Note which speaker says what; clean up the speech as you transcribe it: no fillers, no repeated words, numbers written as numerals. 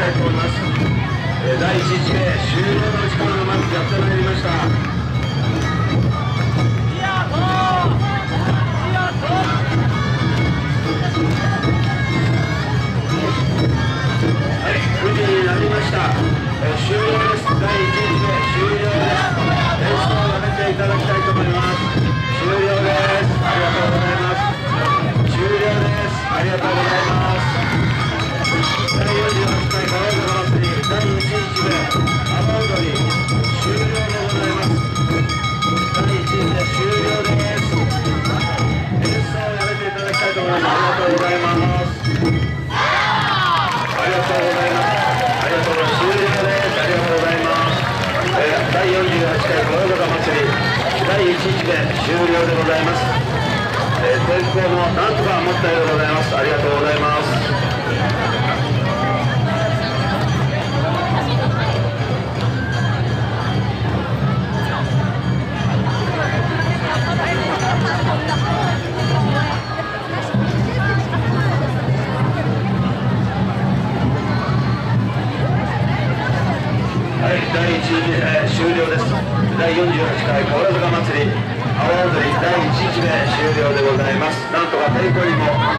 Speaker 1: いと思います。第1日目終了の時間がまずやってまいりました。はい、9時になりました。終了です。第1日目終了です。演奏をやめていただきたいと思います。終了です。ありがとうございます。終了です。ありがとうございます。第48回川坂祭り第1日目阿波踊り終了でございます。第1日目終了です。演奏をやめていただきたいと思います。ありがとうございます。ありがとうございます。ありがとうございます。終了です。ありがとうございます。第48回川坂祭り第1日目終了でございます。天候もなんとか持ったようでございます。ありがとうございます。はい、第1日目終了です。第48回川坂祭り阿波踊り第1日目終了でございます。なんとか天候にも